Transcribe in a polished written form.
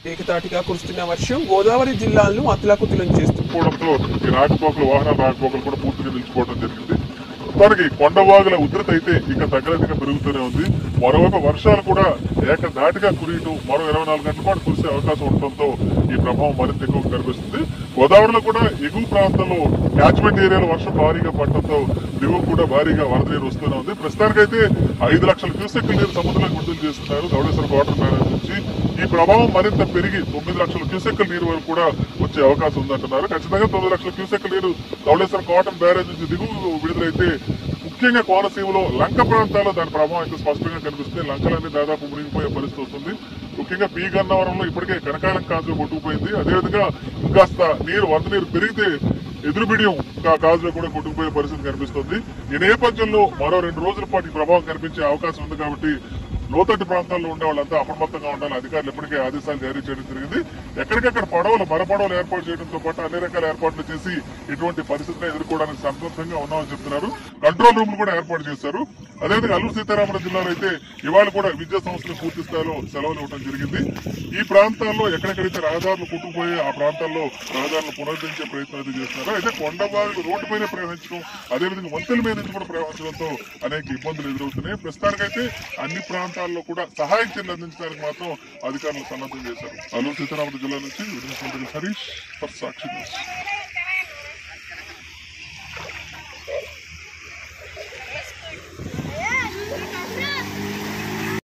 ఏకతాటిగా కురుస్తున్న వర్షం గోదావరి జిల్లాలను అతలాకుతలం చేస్తుండడంతో ఈ రాకపోకలు వాహనాల రాకపోకలు కూడా పూర్తిగా నిలిచిపోవడం జరిగింది. మొత్తానికి కొండవాగుల ఉధృతి అయితే ఇక తగ్గదిగా పెరుగుతూనే ఉంది. మరోవైపు వర్షాలు కూడా ఏకధాటిగా కురియటం, మరో 24 గంటల పాటు కురిసే అవకాశం ఉండటంతో ఈ ప్రభావం మరింత ఎక్కువగా కనిపిస్తుంది. గోదావరిలో కూడా ఎగువ ప్రాంతంలో క్యాచ్మెంట్ ఏరియాలో వర్షం భారీగా పడటంతో దిగువ కూడా భారీగా వరద నీరు వస్తూనే ఉంది. ప్రస్తుతానికైతే 5 లక్షల క్యూసెక్కుల నీరు సముద్రంలోకి విడుదల చేస్తున్నారు ధవళేశ్వరం వాటర్ బ్యారేజ్ నుంచి. ఈ ప్రభావం మరింత పెరిగి 9 లక్షల క్యూసెక్కుల నీరు వరకు కూడా వచ్చే అవకాశం ఉందంటున్నారు. ఖచ్చితంగా 9 లక్షల క్యూసెక్కుల నీరు ధవళేశ్వరం కాటన్ బ్యారేజ్ నుంచి దిగువ విడుదలైతే ముఖ్యంగా కోనసీమలో లంక ప్రాంతాల్లో దాని ప్రభావం అయితే స్పష్టంగా కనిపిస్తుంది. లంకలన్నీ దాదాపు మునిగిపోయే పరిస్థితి వస్తుంది. ముఖ్యంగా పి గన్నవరంలో ఇప్పటికే కనకాలం కాజు కొట్టుకుపోయింది. అదేవిధంగా ఇంకాస్త వరద నీరు పెరిగితే ఎదురుబిడియం కాజులో కూడా కొట్టుకుపోయే పరిస్థితి కనిపిస్తుంది. ఈ నేపథ్యంలో మరో 2 రోజుల పాటు ఈ ప్రభావం కనిపించే అవకాశం ఉంది. కాబట్టి లోతట్టు ప్రాంతాల్లో ఉండే వాళ్ళంతా అప్రమత్తంగా ఉండాలి. అధికారులు ఇప్పటికే ఆదేశాలు జారీ చేయడం జరిగింది. ఎక్కడికక్కడ మరపడవలు ఏర్పాటు చేయడంతో పాటు అన్ని రకాల ఏర్పాట్లు చేసి ఇటువంటి పరిస్థితులను ఎదుర్కోవడానికి సంతృప్తంగా ఉన్నామని చెప్తున్నారు. కంట్రోల్ రూమ్లు కూడా ఏర్పాటు చేశారు. అదేవిధంగా అల్లూరు సీతారామరాజు జిల్లాలో అయితే ఇవాళ కూడా విద్యా సంస్థలు పూర్తి స్థాయిలో సెలవులు ఇవ్వడం జరిగింది. ఈ ప్రాంతాల్లో ఎక్కడెక్కడైతే రహదారులు కొట్టుకుపోయి ఆ ప్రాంతాల్లో రహదారులు పునరుద్ధరించే ప్రయత్నం అయితే చేస్తున్నారు. అయితే కొండవాళ్ళు రోడ్డుపైన ప్రవహించడం, అదేవిధంగా వంతుల మీద నుంచి కూడా ప్రవహించడంతో అనేక ఇబ్బందులు ఎదురవుతున్నాయి. ప్రస్తుతానికైతే అన్ని ప్రాంతాల్లో కూడా సహాయం చర్యలు అందించడానికి మాత్రం అధికారులు సన్నద్ధం చేశారు. అల్లూరు సీతారామరాజు జిల్లా నుంచి హరీష్ ఫర్ సాక్షి న్యూస్.